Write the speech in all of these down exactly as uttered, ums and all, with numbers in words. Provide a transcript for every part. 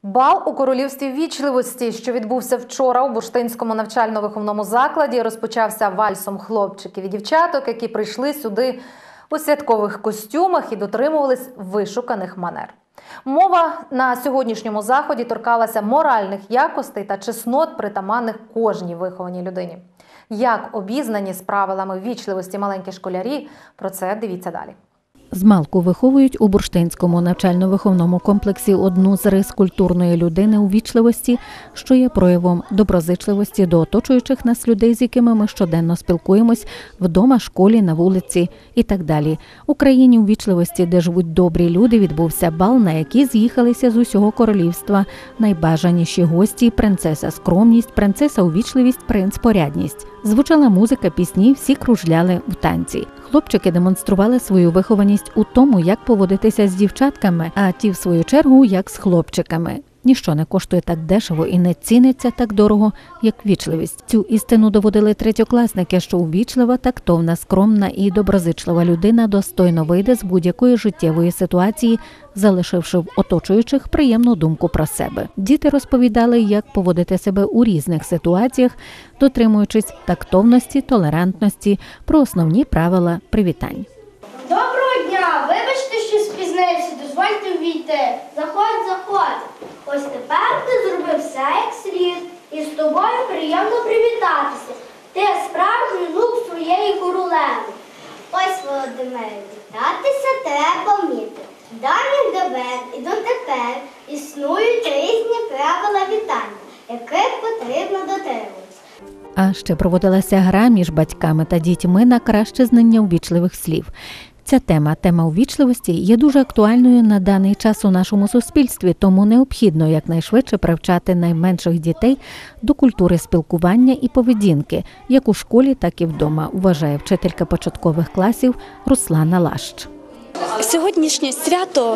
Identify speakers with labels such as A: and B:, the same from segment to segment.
A: Бал у королівстві ввічливості, що відбувся вчора у Бурштинському навчально-виховному закладі, розпочався вальсом хлопчиків і дівчаток, які прийшли сюди у святкових костюмах і дотримувались вишуканих манер. Мова на сьогоднішньому заході торкалася моральних якостей та чеснот, притаманних кожній вихованій людині. Як обізнані з правилами ввічливості маленькі школярі, про це дивіться далі.
B: Змалку виховують у Бурштинському навчально-виховному комплексі одну з рис культурної людини у ввічливості, що є проявом доброзичливості до оточуючих нас людей, з якими ми щоденно спілкуємось вдома, школі, на вулиці і так далі. У країні у ввічливості, де живуть добрі люди, відбувся бал, на який з'їхалися з усього королівства найбажаніші гості – принцеса скромність, принцеса увічливість, принц порядність. Звучала музика, пісні, всі кружляли в танці. Хлопчики демонстрували свою вихованість у тому, як поводитися з дівчатками, а ті, в свою чергу, як з хлопчиками. Ніщо не коштує так дешево і не ціниться так дорого, як ввічливість. Цю істину доводили третьокласники, що увічлива, тактовна, скромна і доброзичлива людина достойно вийде з будь-якої життєвої ситуації, залишивши в оточуючих приємну думку про себе. Діти розповідали, як поводити себе у різних ситуаціях, дотримуючись тактовності, толерантності, про основні правила привітань.
C: Доброго дня! Вибачте, що спізнився, дозвольте ввійти. Заходь, заходь. Ось тепер ти зробив все як слід, і з тобою приємно привітатися. Ти справжній внук своєї королеви. Ось, Володимире, вітатися треба вміти. Давніх давен і дотепер існують різні правила вітання, яких потрібно дотримуватися.
B: А ще проводилася гра між батьками та дітьми на краще знання увічливих слів. Ця тема, тема увічливості, є дуже актуальною на даний час у нашому суспільстві, тому необхідно якнайшвидше привчати найменших дітей до культури спілкування і поведінки, як у школі, так і вдома, вважає вчителька початкових класів Руслана Лащ.
D: Сьогоднішнє свято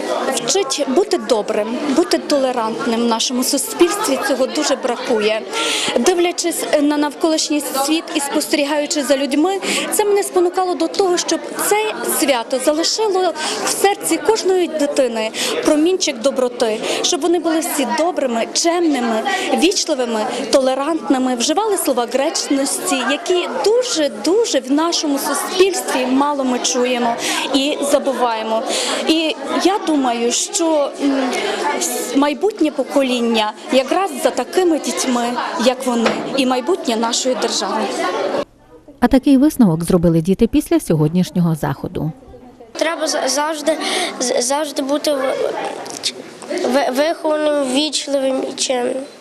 D: вчить бути добрим, бути толерантним в нашому суспільстві. Цього дуже бракує. Дивлячись на навколишній світ і спостерігаючи за людьми, це мене спонукало до того, щоб це свято залишило в серці кожної дитини промінчик доброти, щоб вони були всі добрими, чемними, вічливими, толерантними, вживали слова гречності, які дуже-дуже в нашому суспільстві мало ми чуємо і забуваємо. І я думаю, що майбутнє покоління якраз за такими дітьми, як вони, і майбутнє нашої держави.
B: А такий висновок зробили діти після сьогоднішнього заходу.
C: Треба завжди, завжди бути вихованим, вічливим і чемним.